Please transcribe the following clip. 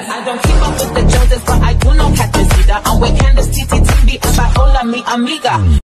I don't keep up with the Joneses, but I do know Cat either. I'm with Candace, TT, Timby, and Hola, mi amiga.